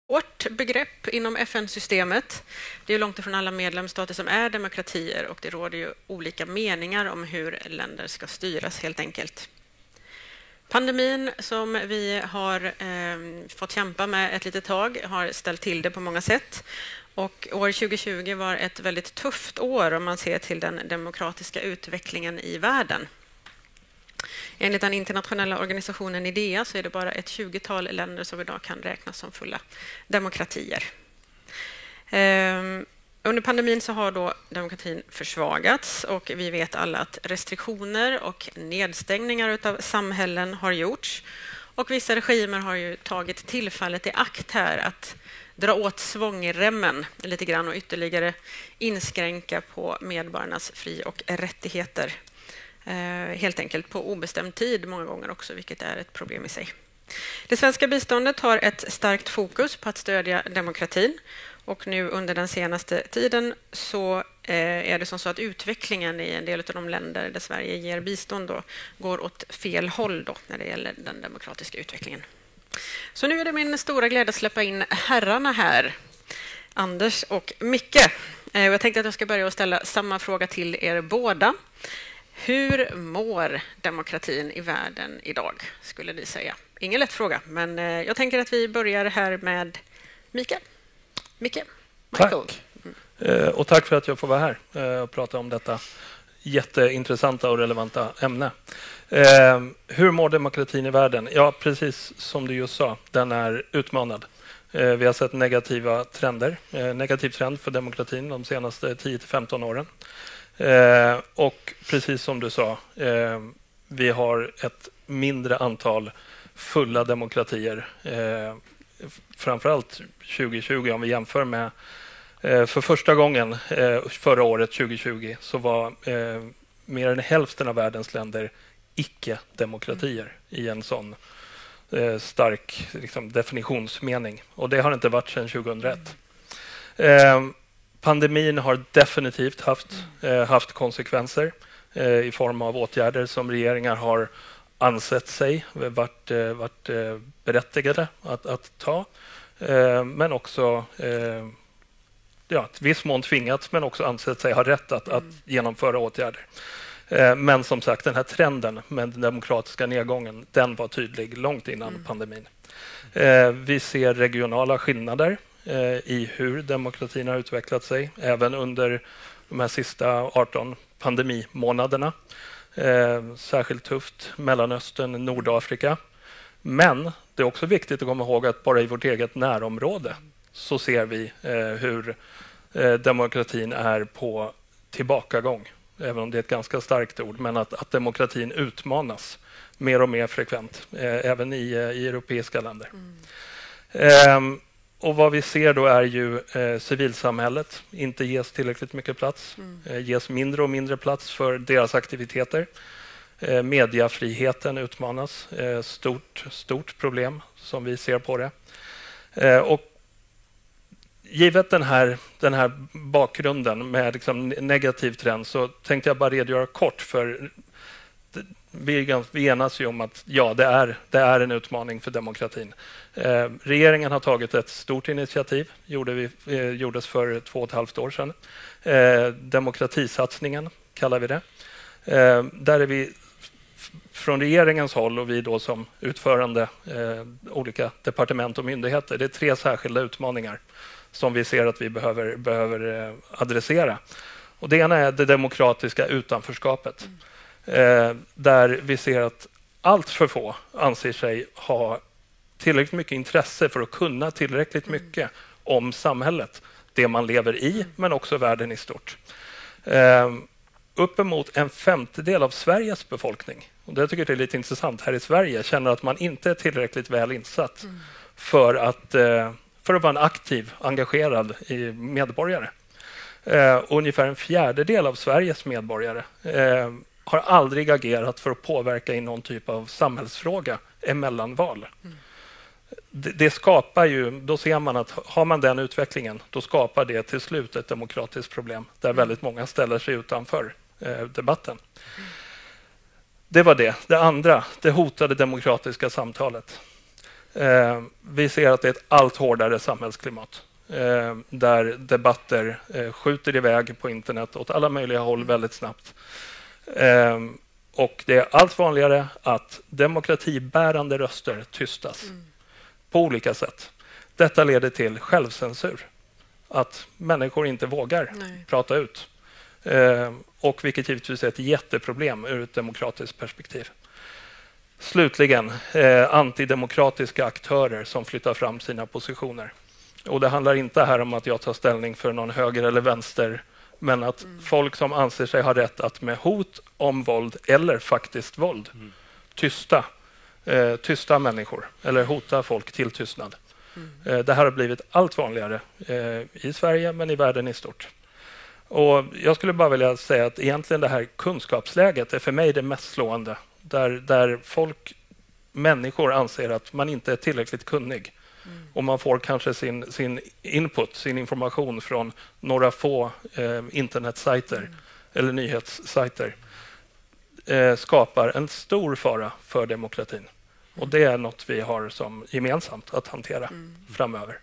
Vårt begrepp inom FN-systemet, det är långt ifrån alla medlemsstater som är demokratier och det råder ju olika meningar om hur länder ska styras helt enkelt. Pandemin som vi har fått kämpa med ett litet tag har ställt till det på många sätt. Och år 2020 var ett väldigt tufft år om man ser till den demokratiska utvecklingen i världen. Enligt den internationella organisationen IDEA så är det bara ett 20-tal länder som idag kan räknas som fulla demokratier. Under pandemin så har då demokratin försvagats och vi vet alla att restriktioner och nedstängningar av samhällen har gjorts. Och vissa regimer har ju tagit tillfället i akt här att dra åt svångremmen lite grann och ytterligare inskränka på medborgarnas fri- och rättigheter. Helt enkelt på obestämd tid många gånger också, vilket är ett problem i sig. Det svenska biståndet har ett starkt fokus på att stödja demokratin och nu under den senaste tiden så är det som så att utvecklingen i en del av de länder där Sverige ger bistånd då går åt fel håll då när det gäller den demokratiska utvecklingen. Så nu är det min stora glädje att släppa in herrarna här, Anders och Micke. Jag tänkte att jag ska börja att ställa samma fråga till er båda. Hur mår demokratin i världen idag, skulle ni säga? Ingen lätt fråga, men jag tänker att vi börjar här med Mikael. Michael. Tack. Och tack för att jag får vara här och prata om detta jätteintressanta och relevanta ämne. Hur mår demokratin i världen? Ja, precis som du just sa, den är utmanad. Vi har sett negativa trender, negativ trend för demokratin de senaste 10-15 åren. Och precis som du sa, vi har ett mindre antal fulla demokratier. Framförallt 2020 om vi jämför med för första gången förra året 2020 så var mer än hälften av världens länder icke-demokratier i en sån stark liksom, definitionsmening. Och det har inte varit sedan 2001. Pandemin har definitivt haft konsekvenser i form av åtgärder som regeringar har ansett sig varit berättigade att ta. Men också viss mån tvingats men också ansett sig ha rätt att genomföra åtgärder. Men som sagt, den här trenden med den demokratiska nedgången, den var tydlig långt innan pandemin. Vi ser regionala skillnader i hur demokratin har utvecklat sig, även under de här sista 18 pandemimånaderna. Särskilt tufft Mellanöstern, Nordafrika. Men det är också viktigt att komma ihåg att bara i vårt eget närområde så ser vi hur demokratin är på tillbakagång. Även om det är ett ganska starkt ord, men att demokratin utmanas mer och mer frekvent, även i europeiska länder. Och vad vi ser då är ju civilsamhället inte ges tillräckligt mycket plats, ges mindre och mindre plats för deras aktiviteter. Mediafriheten utmanas, stort problem som vi ser på det. Och givet den här bakgrunden med liksom negativ trend så tänkte jag bara redogöra kort för vi enas ju om att ja, det är en utmaning för demokratin. Regeringen har tagit ett stort initiativ, gjordes för 2,5 år sedan. Demokratisatsningen kallar vi det. Där är vi från regeringens håll och vi då som utförande olika departement och myndigheter. Det är 3 särskilda utmaningar som vi ser att vi behöver adressera. Och det ena är det demokratiska utanförskapet. Där vi ser att allt för få anser sig ha tillräckligt mycket intresse för att kunna tillräckligt mycket om samhället. Det man lever i, men också världen i stort. Uppemot 1/5 av Sveriges befolkning, och det tycker jag är lite intressant här i Sverige, känner att man inte är tillräckligt väl insatt för att vara en aktiv, engagerad medborgare. Ungefär 1/4 av Sveriges medborgare har aldrig agerat för att påverka i någon typ av samhällsfråga emellanval. Det skapar ju, då ser man att har man den utvecklingen, då skapar det till slut ett demokratiskt problem där väldigt många ställer sig utanför debatten. Det var det. Det andra, det hotade demokratiska samtalet. Vi ser att det är ett allt hårdare samhällsklimat där debatter skjuter iväg på internet åt alla möjliga håll väldigt snabbt. Och det är allt vanligare att demokratibärande röster tystas på olika sätt. Detta leder till självcensur. Att människor inte vågar prata ut. Och vilket givetvis är ett jätteproblem ur ett demokratiskt perspektiv. Slutligen, antidemokratiska aktörer som flyttar fram sina positioner. Och det handlar inte här om att jag tar ställning för någon höger eller vänster, men att folk som anser sig ha rätt att med hot om våld eller faktiskt våld tysta människor eller hota folk till tystnad. Det här har blivit allt vanligare i Sverige men i världen i stort. Och jag skulle bara vilja säga att egentligen det här kunskapsläget är för mig det mest slående. Där människor anser att man inte är tillräckligt kunnig. Och man får kanske sin input, sin information från några få internetsajter eller nyhetssajter. Skapar en stor fara för demokratin. Och det är något vi har som gemensamt att hantera framöver.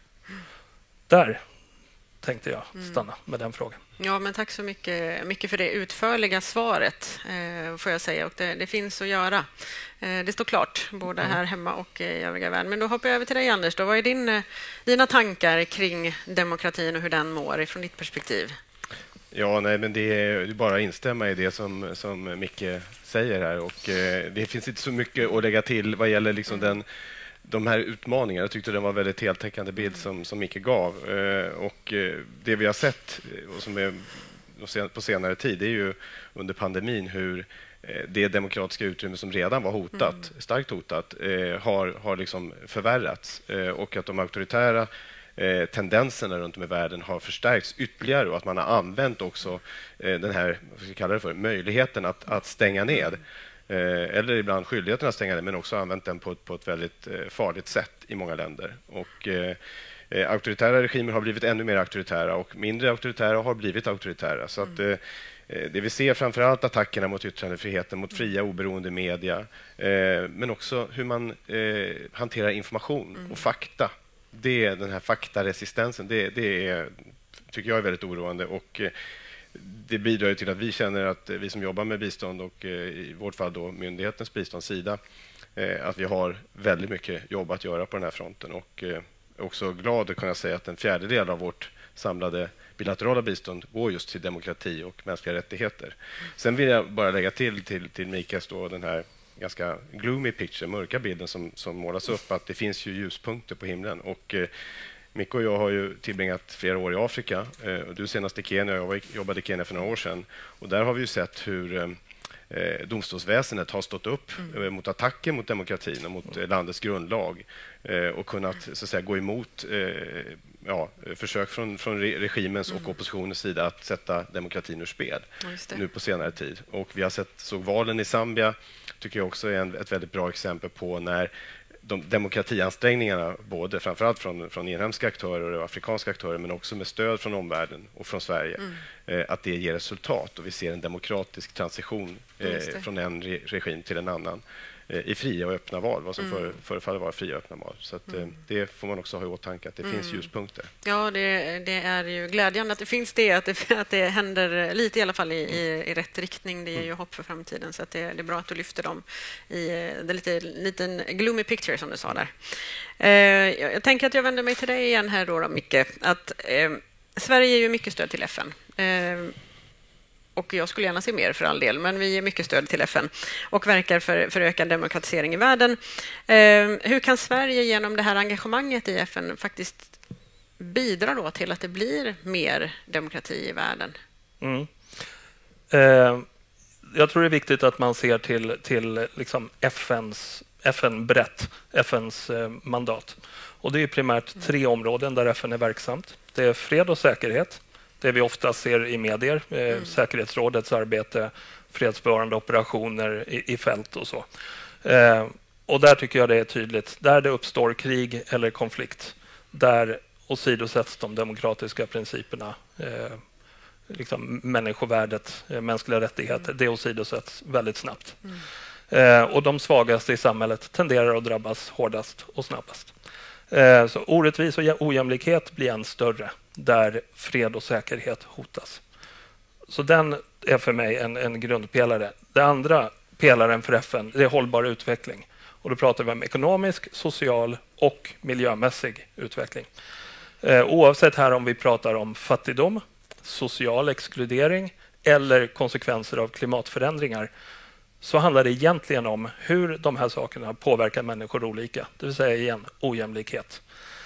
Där tänkte jag stanna med den frågan. Ja, men tack så mycket för det utförliga svaret, får jag säga. Och det finns att göra. Det står klart, både här hemma och i övriga världen. Men då hoppar jag över till dig, Anders. Vad är dina tankar kring demokratin och hur den mår ifrån ditt perspektiv? Ja, nej, men det är bara att instämma i det som Micke säger här. Och det finns inte så mycket att lägga till vad gäller liksom de här utmaningarna. Jag tyckte det var en väldigt heltäckande bild som Micke gav. Och det vi har sett och som är på senare tid är ju under pandemin hur det demokratiska utrymme som redan var hotat, starkt hotat, har liksom förvärrats. Och att de auktoritära tendenserna runt om i världen har förstärkts ytterligare och att man har använt också den här, vad ska vi kalla det för, möjligheten att stänga ned. Eller ibland skyldigheten att stänga det, men också använt den på ett väldigt farligt sätt i många länder. Och auktoritära regimer har blivit ännu mer auktoritära och mindre auktoritära har blivit auktoritära. Så att det vi ser framförallt attackerna mot yttrandefriheten, mot fria oberoende media, men också hur man hanterar information och fakta. Den här faktaresistensen, det tycker jag är väldigt oroande och det bidrar till att vi känner att vi som jobbar med bistånd och i vårt fall då myndighetens biståndssida, att vi har väldigt mycket jobb att göra på den här fronten och är också glad att kunna säga att en fjärdedel av vårt samlade bilaterala bistånd går just till demokrati och mänskliga rättigheter. Sen vill jag bara lägga till Mikas då den här ganska gloomy picture, mörka bilden som målas upp, att det finns ju ljuspunkter på himlen. Och Micke och jag har ju tillbringat flera år i Afrika. Du senast i Kenya, jag jobbade i Kenya för några år sedan. Och där har vi ju sett hur domstolsväsendet har stått upp mot attacker mot demokratin och mot landets grundlag och kunnat så att säga, gå emot försök från regimens och oppositionens sida att sätta demokratin ur spel nu på senare tid. Och vi har såg valen i Zambia, tycker jag också är ett väldigt bra exempel på när de demokratiansträngningarna, både framförallt från inhemska aktörer och afrikanska aktörer, men också med stöd från omvärlden och från Sverige, att det ger resultat och vi ser en demokratisk transition från en regim till en annan i fria och öppna val, vad som förefaller vara fria och öppna val. Så att, det får man också ha i åtanke, att det finns ljuspunkter. Ja, det är ju glädjande att det finns att det händer lite i alla fall i rätt riktning. Det ger ju hopp för framtiden, så att det är bra att du lyfter dem i det liten gloomy picture som du sa där. Jag tänker att jag vänder mig till dig igen här då Micke. Att Sverige ger ju mycket stöd till FN. Och jag skulle gärna se mer för all del, men vi ger mycket stöd till FN och verkar för ökad demokratisering i världen. Hur kan Sverige genom det här engagemanget i FN faktiskt bidra då till att det blir mer demokrati i världen? Jag tror det är viktigt att man ser till liksom FN:s mandat. Och det är primärt 3 områden där FN är verksamt. Det är fred och säkerhet. Det vi ofta ser i medier, säkerhetsrådets arbete, fredsbevarande operationer i fält och så. Och där tycker jag det är tydligt. Där det uppstår krig eller konflikt, där åsidosätts de demokratiska principerna, liksom människovärdet, mänskliga rättigheter, det åsidosätts väldigt snabbt. Och de svagaste i samhället tenderar att drabbas hårdast och snabbast. Så orättvis och ojämlikhet blir än större där fred och säkerhet hotas. Så den är för mig en grundpelare. Den andra pelaren för FN är hållbar utveckling. Och då pratar vi om ekonomisk, social och miljömässig utveckling. Oavsett här om vi pratar om fattigdom, social exkludering eller konsekvenser av klimatförändringar, så handlar det egentligen om hur de här sakerna påverkar människor olika. Det vill säga igen, ojämlikhet.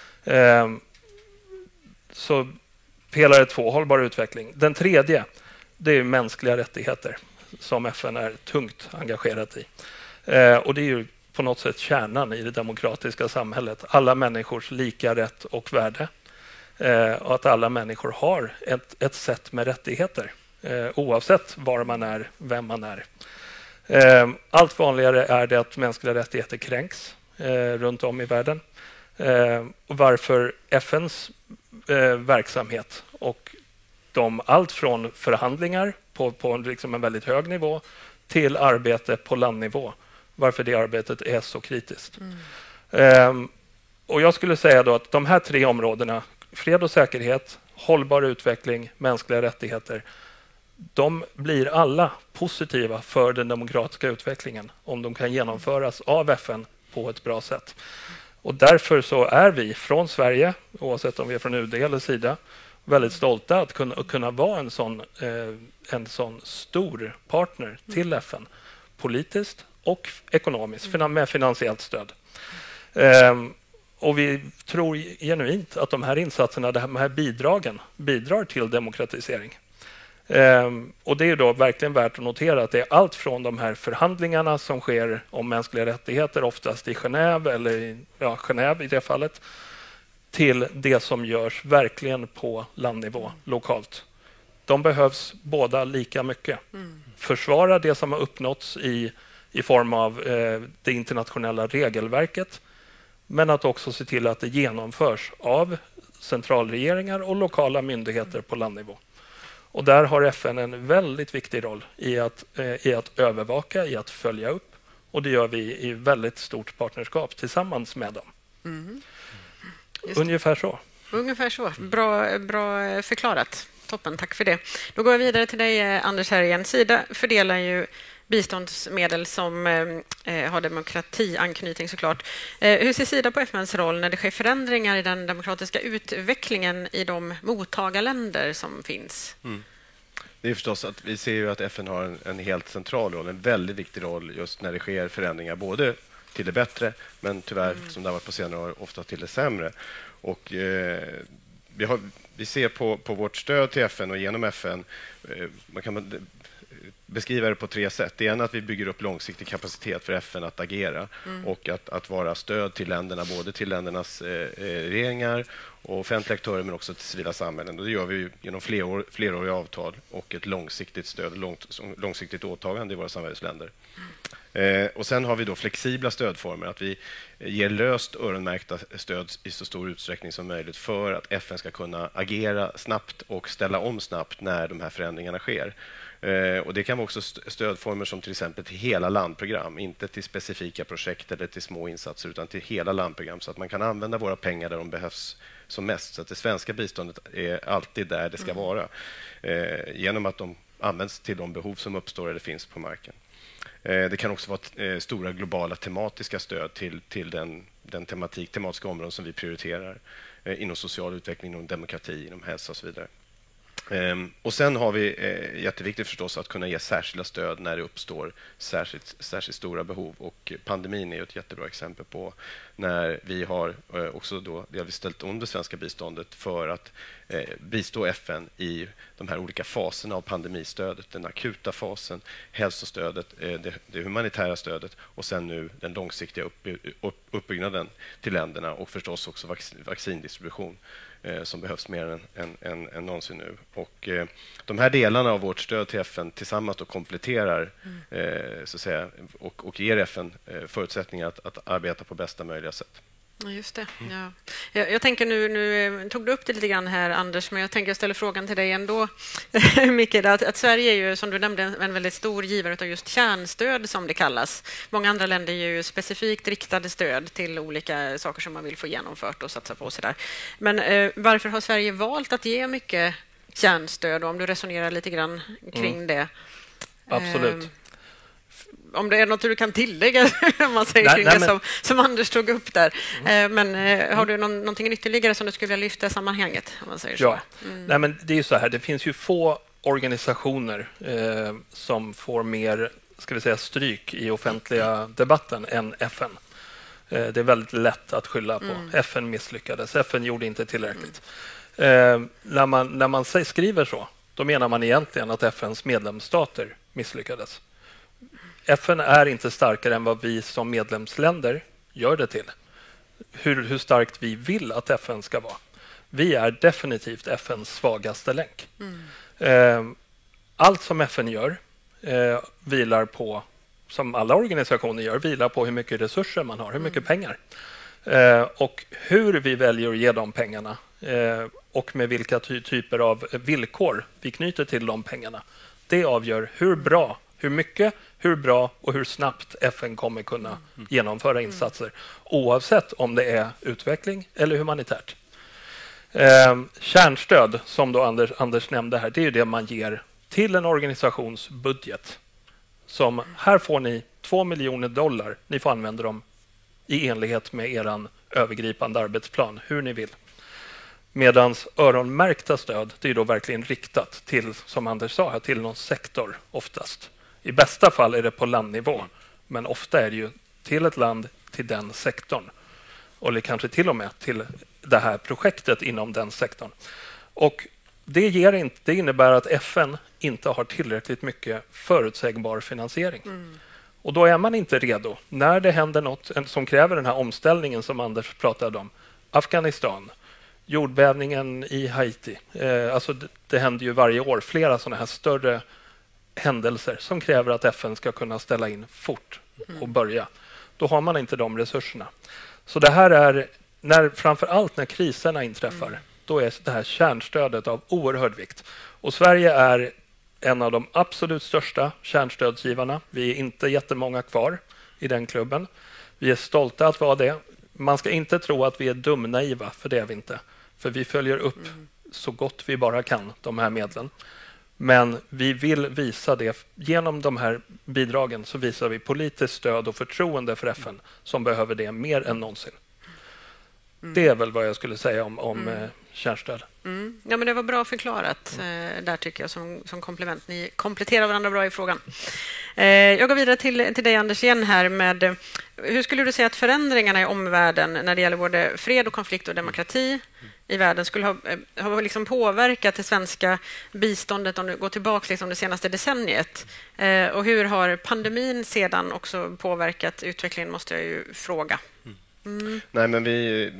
Så pelare 2, hållbar utveckling. Den tredje, det är mänskliga rättigheter som FN är tungt engagerat i. Och det är ju på något sätt kärnan i det demokratiska samhället. Alla människors lika rätt och värde. Och att alla människor har ett sätt med rättigheter. Oavsett var man är, vem man är. Allt vanligare är det att mänskliga rättigheter kränks runt om i världen. Och varför FNs verksamhet och allt från förhandlingar på liksom en väldigt hög nivå till arbete på landnivå. Varför det arbetet är så kritiskt. Och jag skulle säga då att de här 3 områdena, fred och säkerhet, hållbar utveckling, mänskliga rättigheter, de blir alla positiva för den demokratiska utvecklingen om de kan genomföras av FN på ett bra sätt. Och därför så är vi från Sverige, oavsett om vi är från UD eller Sida, väldigt stolta att kunna vara en sån stor partner till FN, politiskt och ekonomiskt, med finansiellt stöd. Och vi tror genuint att de här insatserna, de här bidragen, bidrar till demokratisering. Och det är då verkligen värt att notera att det är allt från de här förhandlingarna som sker om mänskliga rättigheter, oftast i Genève eller Genève i det fallet, till det som görs verkligen på landnivå, lokalt. De behövs båda lika mycket. Försvara det som har uppnåtts i form av det internationella regelverket, men att också se till att det genomförs av centralregeringar och lokala myndigheter på landnivå. Och där har FN en väldigt viktig roll i att övervaka, i att följa upp. Och det gör vi i väldigt stort partnerskap tillsammans med dem. Ungefär så. Ungefär så. Bra förklarat. Toppen, tack för det. Då går jag vidare till dig, Anders, här igen. Sida fördelar ju biståndsmedel som har demokratianknytning såklart. Hur ser Sida på FNs roll när det sker förändringar i den demokratiska utvecklingen i de mottagarländer som finns? Det är förstås att vi ser ju att FN har en helt central roll, en väldigt viktig roll just när det sker förändringar, både till det bättre, men tyvärr, som det har varit på senare år, ofta till det sämre. Och vi ser på vårt stöd till FN och genom FN, man kan beskriva det på 3 sätt. Det ena är att vi bygger upp långsiktig kapacitet för FN att agera och att vara stöd till länderna, både till ländernas regeringar och offentliga aktörer, men också till civila samhällen. Och det gör vi genom fleråriga avtal och ett långsiktigt stöd, långsiktigt åtagande i våra samhällsländer. Och sen har vi då flexibla stödformer, att vi ger löst öronmärkta stöd i så stor utsträckning som möjligt för att FN ska kunna agera snabbt och ställa om snabbt när de här förändringarna sker. Och det kan vara också stödformer som till exempel till hela landprogram, inte till specifika projekt eller till små insatser, utan till hela landprogram, så att man kan använda våra pengar där de behövs som mest. Så att det svenska biståndet är alltid där det ska vara, genom att de används till de behov som uppstår eller finns på marken. Det kan också vara stora globala tematiska stöd till den tematiska områden som vi prioriterar inom social utveckling, inom demokrati, inom hälsa och så vidare. Och sen har vi jätteviktigt förstås att kunna ge särskilda stöd när det uppstår särskilt stora behov, och pandemin är ett jättebra exempel på när vi har också då, vi har ställt om det svenska biståndet för att bistå FN i de här olika faserna av pandemistödet, den akuta fasen, hälsostödet, det humanitära stödet och sen nu den långsiktiga uppbyggnaden till länderna, och förstås också vaccindistribution som behövs mer än någonsin nu. Och de här delarna av vårt stöd till FN tillsammans då kompletterar så att säga, och ger FN förutsättningar att arbeta på bästa möjliga sätt. Ja, just det. Ja. Jag tänker nu tog du upp det lite grann här, Anders, men jag tänker jag ställer frågan till dig ändå, Micke, att Sverige är ju, som du nämnde, en väldigt stor givare av just kärnstöd som det kallas. Många andra länder ger ju specifikt riktade stöd till olika saker som man vill få genomfört och satsa på. Så där. Men varför har Sverige valt att ge mycket kärnstöd, om du resonerar lite grann kring det? Absolut. Om det är något du kan tillägga om man säger kring det som Anders tog upp där. Men har du någonting ytterligare som du skulle vilja lyfta i sammanhanget? Om man säger så? Nej, men det är ju så här, det finns ju få organisationer som får mer, ska vi säga, stryk i offentliga debatten än FN. Det är väldigt lätt att skylla på. FN misslyckades, FN gjorde inte tillräckligt. När man skriver så, då menar man egentligen att FNs medlemsstater misslyckades. FN är inte starkare än vad vi som medlemsländer gör det till. Hur starkt vi vill att FN ska vara. Vi är definitivt FNs svagaste länk. Allt som FN gör vilar på, som alla organisationer gör, vilar på hur mycket resurser man har, hur mycket pengar. Och hur vi väljer att ge de pengarna och med vilka typer av villkor vi knyter till de pengarna. Det avgör hur bra, hur mycket, hur bra och hur snabbt FN kommer kunna genomföra insatser, oavsett om det är utveckling eller humanitärt. Kärnstöd, som då Anders nämnde här, det är ju det man ger till en organisations budget. Som, här får ni $2 miljoner, ni får använda dem i enlighet med er övergripande arbetsplan, hur ni vill. Medans öronmärkta stöd, det är då verkligen riktat till, som Anders sa här, till någon sektor oftast. I bästa fall är det på landnivå, men ofta är det ju till ett land, till den sektorn. Eller kanske till och med till det här projektet inom den sektorn. Och det innebär att FN inte har tillräckligt mycket förutsägbar finansiering. Och då är man inte redo. När det händer något som kräver den här omställningen som Anders pratade om, Afghanistan, jordbävningen i Haiti. Alltså det händer ju varje år flera sådana här större händelser som kräver att FN ska kunna ställa in fort och börja. Då har man inte de resurserna. Så det här är, framförallt när kriserna inträffar, då är det här kärnstödet av oerhörd vikt. Och Sverige är en av de absolut största kärnstödsgivarna. Vi är inte jättemånga kvar i den klubben. Vi är stolta att vara det. Man ska inte tro att vi är dumnaiva, för det är vi inte. För vi följer upp så gott vi bara kan de här medlen. Men vi vill visa det. Genom de här bidragen så visar vi politiskt stöd och förtroende för FN som behöver det mer än någonsin. Det är väl vad jag skulle säga om kärnstöd. Ja, men det var bra förklarat där tycker jag som komplement. Ni kompletterar varandra bra i frågan. Jag går vidare till dig, Anders, igen här med hur skulle du säga att förändringarna i omvärlden när det gäller både fred och konflikt och demokrati i världen skulle ha liksom påverkat det svenska biståndet om du går tillbaka liksom det senaste decenniet? Och hur har pandemin sedan också påverkat utvecklingen, måste jag ju fråga. Nej, men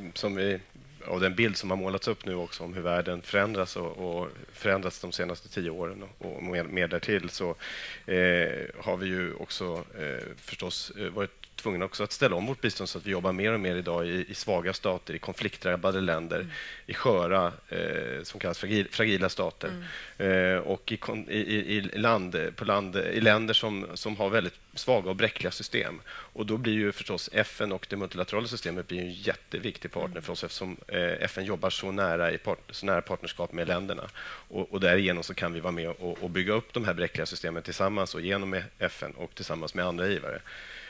av den bild som har målats upp nu också om hur världen förändras och förändrats de senaste 10 åren och mer därtill, så har vi ju också förstås varit tvungna också att ställa om vårt bistånd så att vi jobbar mer och mer idag i svaga stater, i konfliktdrabbade länder, i sköra, som kallas fragila stater, och i länder som har väldigt svaga och bräckliga system. Och då blir ju förstås FN och det multilaterala systemet blir en jätteviktig partner för oss, eftersom FN jobbar så nära partnerskap med länderna. Och därigenom så kan vi vara med och bygga upp de här bräckliga systemen tillsammans och genom FN och tillsammans med andra givare.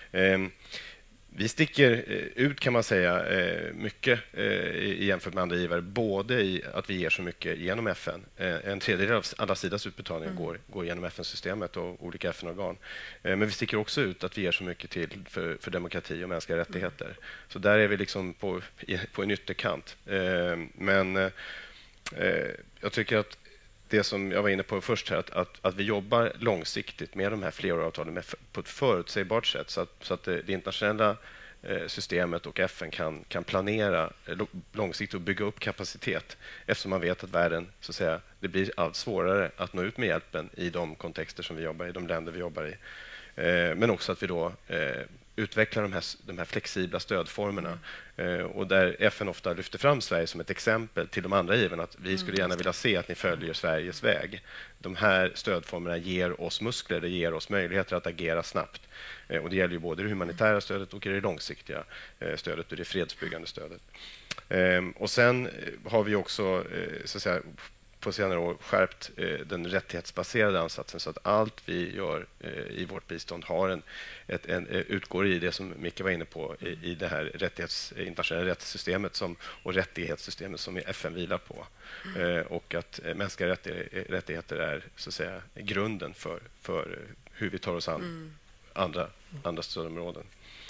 Vi sticker ut, kan man säga, mycket jämfört med andra givare, både i att vi ger så mycket genom FN. En tredjedel av alla Sidas utbetalningar går genom FN-systemet och olika FN-organ. Men vi sticker också ut att vi ger så mycket till för demokrati och mänskliga rättigheter. Så där är vi liksom på en ytterkant. Men jag tycker att det som jag var inne på först här, att vi jobbar långsiktigt med de här fleråravtalen på ett förutsägbart sätt, så att det internationella systemet och FN kan planera långsiktigt och bygga upp kapacitet, eftersom man vet att världen, så att säga, det blir allt svårare att nå ut med hjälpen i de kontexter som vi jobbar i, de länder vi jobbar i. Men också att vi då utveckla de här flexibla stödformerna. Och där FN ofta lyfter fram Sverige som ett exempel till de andra givarna att vi skulle gärna vilja se att ni följer Sveriges väg. De här stödformerna ger oss muskler, det ger oss möjligheter att agera snabbt. Och det gäller ju både det humanitära stödet och det långsiktiga stödet och det fredsbyggande stödet. Och sen har vi också så att säga, på senare år skärpt den rättighetsbaserade ansatsen så att allt vi gör i vårt bistånd har utgår i det som Micke var inne på i det här internationella rättssystemet och rättighetssystemet som FN vilar på. Och att mänskliga rättigheter är så att säga grunden för hur vi tar oss an andra stödområden.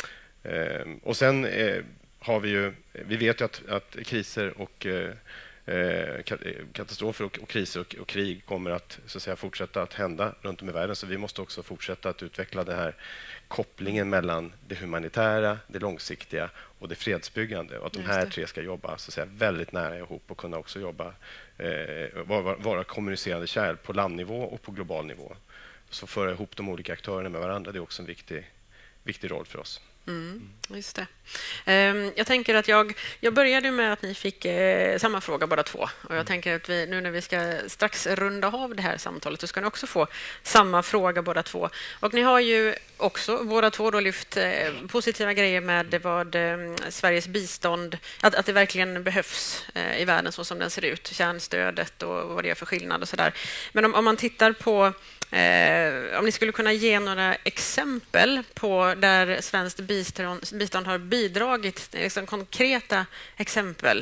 Och sen har vi vet ju att kriser och katastrofer och kriser och krig kommer att, så att säga, fortsätta att hända runt om i världen. Så vi måste också fortsätta att utveckla den här kopplingen mellan det humanitära, det långsiktiga och det fredsbyggande. Och att de här tre ska jobba, så att säga, väldigt nära ihop och kunna också jobba, vara kommunicerande kärl på landnivå och på global nivå. Så föra ihop de olika aktörerna med varandra, det är också en viktig roll för oss. Just det. Jag tänker att jag började med att ni fick samma fråga båda två. Och jag tänker att nu när vi ska strax runda av det här samtalet så ska ni också få samma fråga båda två. Och ni har ju också båda två då lyft positiva grejer med vad Sveriges bistånd, att det verkligen behövs i världen så som den ser ut. Kärnstödet och vad det är för skillnad och sådär. Men om man tittar på om ni skulle kunna ge några exempel på där svenskt bistånd har bidragit, liksom konkreta exempel.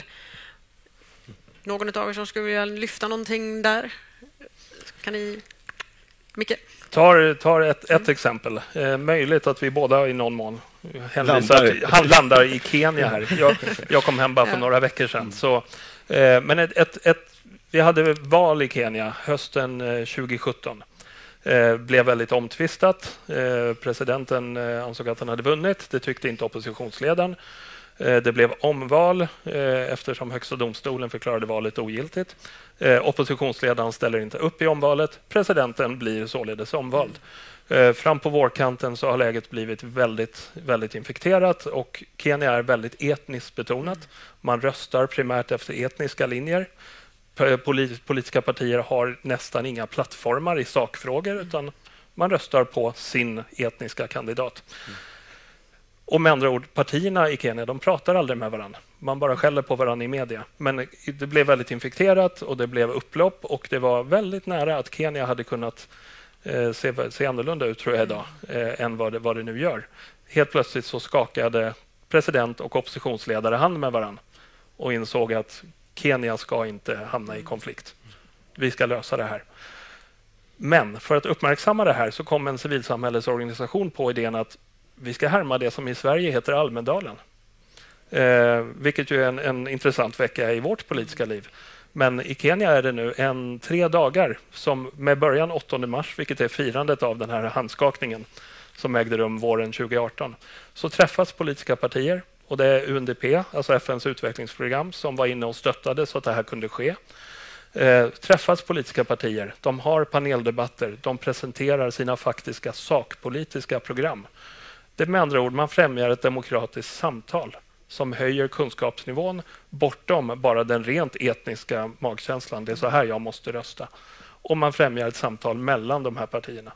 Någon av er som skulle vilja lyfta någonting där? Kan ni... Micke? Tar ett exempel. Möjligt att vi båda i någon mån landar i Kenya här. Jag kom hem bara för några veckor sedan. Så, men vi hade val i Kenya hösten 2017. Blev väldigt omtvistat. Presidenten ansåg att han hade vunnit. Det tyckte inte oppositionsledaren. Det blev omval eftersom högsta domstolen förklarade valet ogiltigt. Oppositionsledaren ställer inte upp i omvalet. Presidenten blir således omvald. Fram på vårkanten så har läget blivit väldigt, väldigt infekterat och Kenya är väldigt etniskt betonat. Man röstar primärt efter etniska linjer. Politiska partier har nästan inga plattformar i sakfrågor utan man röstar på sin etniska kandidat. Och med andra ord, partierna i Kenya, de pratar aldrig med varandra. Man bara skäller på varandra i media. Men det blev väldigt infekterat och det blev upplopp och det var väldigt nära att Kenya hade kunnat se annorlunda ut, tror jag, idag än vad det nu gör. Helt plötsligt så skakade president och oppositionsledare hand med varandra och insåg att Kenya ska inte hamna i konflikt. Vi ska lösa det här. Men för att uppmärksamma det här så kom en civilsamhällesorganisation på idén att vi ska härma det som i Sverige heter Almedalen. Vilket ju är en intressant vecka i vårt politiska liv. Men i Kenya är det nu 3 dagar som med början 8 mars, vilket är firandet av den här handskakningen som ägde rum våren 2018. Så träffas politiska partier. Och det är UNDP, alltså FNs utvecklingsprogram, som var inne och stöttade så att det här kunde ske. Träffas politiska partier, de har paneldebatter, de presenterar sina faktiska sakpolitiska program. Det är med andra ord, man främjar ett demokratiskt samtal som höjer kunskapsnivån bortom bara den rent etniska magkänslan. Det är så här jag måste rösta. Och man främjar ett samtal mellan de här partierna.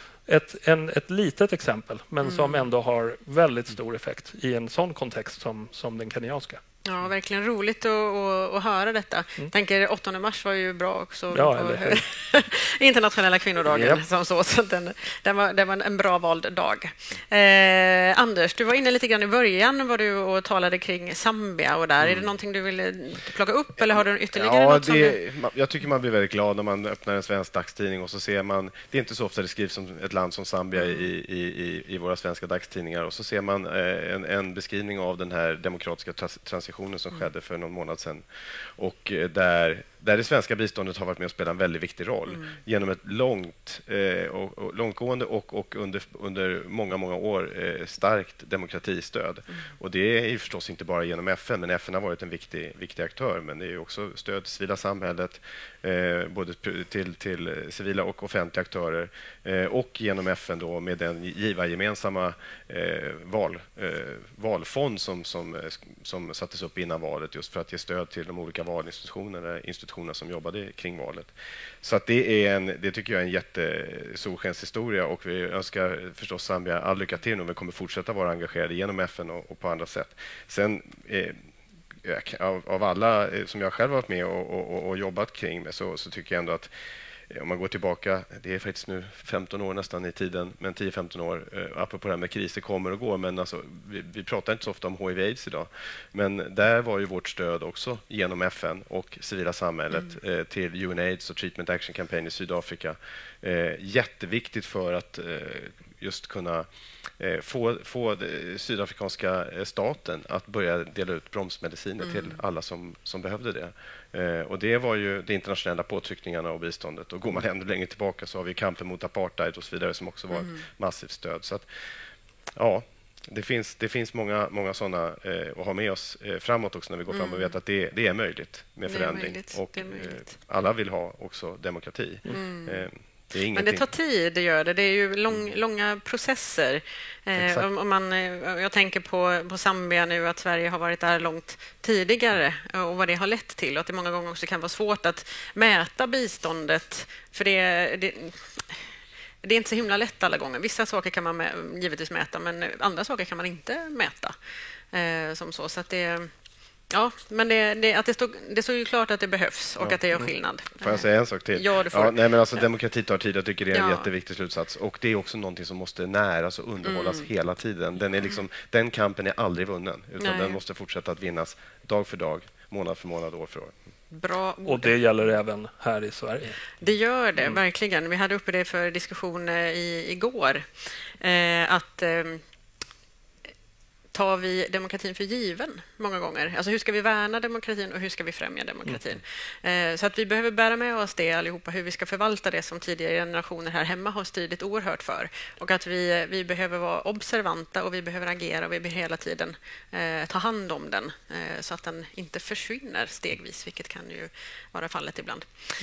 Ett litet exempel, men som ändå har väldigt stor effekt i en sån kontext som den kenyanska. Ja, verkligen roligt att höra detta. Jag tänker 8 mars var ju bra också. Ja, internationella kvinnodagen. Yep. Så det var en bra vald dag. Anders, du var inne lite grann i början var du och talade kring Zambia och där. Är det någonting du vill plocka upp eller har du ytterligare något? Jag tycker man blir väldigt glad när man öppnar en svensk dagstidning och så ser man, det är inte så ofta det skrivs om ett land som Zambia i våra svenska dagstidningar och så ser man en beskrivning av den här demokratiska transitionen demonstrationen som skedde för någon månad sedan. Och där det svenska biståndet har varit med och spelat en väldigt viktig roll genom ett långtgående och under många år starkt demokratistöd. Och det är ju förstås inte bara genom FN, men FN har varit en viktig aktör, men det är ju också stöd till civila samhället, både till civila och offentliga aktörer, och genom FN då med den givargemensamma valfond som sattes upp innan valet just för att ge stöd till de olika institutionerna som jobbade kring valet. Så att det tycker jag är en jättesolskenshistoria, och vi önskar förstås Zambia all lycka till och vi kommer fortsätta vara engagerade genom FN och på andra sätt. Sen av alla som jag själv varit med och jobbat kring med så tycker jag ändå att om man går tillbaka, det är faktiskt nu 15 år nästan i tiden, men 10-15 år, apropå det här med kriser kommer och går, men alltså, vi pratar inte så ofta om HIV/AIDS idag, men där var ju vårt stöd också genom FN och civila samhället till UNAIDS och Treatment Action Campaign i Sydafrika jätteviktigt för att just kunna få sydafrikanska staten att börja dela ut bromsmediciner till alla som behövde det. Och det var ju de internationella påtryckningarna och biståndet. Och går man ännu längre tillbaka så har vi kampen mot apartheid och så vidare som också var ett massivt stöd. Så att, ja, det finns många sådana att ha med oss framåt också när vi går fram och vet att det är möjligt med förändring. Och alla vill ha också demokrati. Men det tar tid, det gör det. Det är ju långa processer. Jag tänker på Zambia nu, att Sverige har varit där långt tidigare och vad det har lett till. Och att det många gånger också kan vara svårt att mäta biståndet. För det är inte så himla lätt alla gånger. Vissa saker kan man givetvis mäta, men andra saker kan man inte mäta. Så att det... Ja, men det står ju klart att det behövs och att det gör skillnad. Får jag säga en sak till? Ja, du får. Nej, men alltså, demokrati tar tid. Jag tycker det är en jätteviktig slutsats. Och det är också någonting som måste näras och underhållas hela tiden. Den kampen är aldrig vunnen, utan den måste fortsätta att vinnas dag för dag, månad för månad, år för år. Bra ord. Och det gäller även här i Sverige. Det gör det, verkligen. Vi hade uppe det för diskussion igår. Att... tar vi demokratin för given många gånger? Alltså hur ska vi värna demokratin och hur ska vi främja demokratin? Så att vi behöver bära med oss det allihopa, hur vi ska förvalta det som tidigare generationer här hemma har stridit oerhört för. Och att vi behöver vara observanta och vi behöver agera och vi behöver hela tiden ta hand om den så att den inte försvinner stegvis, vilket kan ju vara fallet ibland.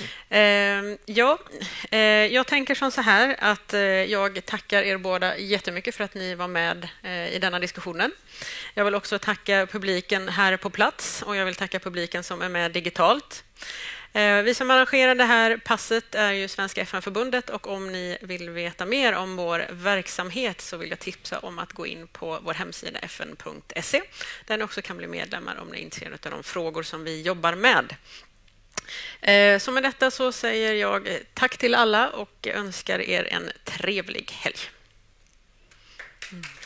Jag tänker som så här att jag tackar er båda jättemycket för att ni var med i denna diskussionen. Jag vill också tacka publiken här på plats och jag vill tacka publiken som är med digitalt. Vi som arrangerar det här passet är ju Svenska FN-förbundet, och om ni vill veta mer om vår verksamhet så vill jag tipsa om att gå in på vår hemsida fn.se där ni också kan bli medlemmar om ni är intresserade av de frågor som vi jobbar med. Så med detta så säger jag tack till alla och önskar er en trevlig helg.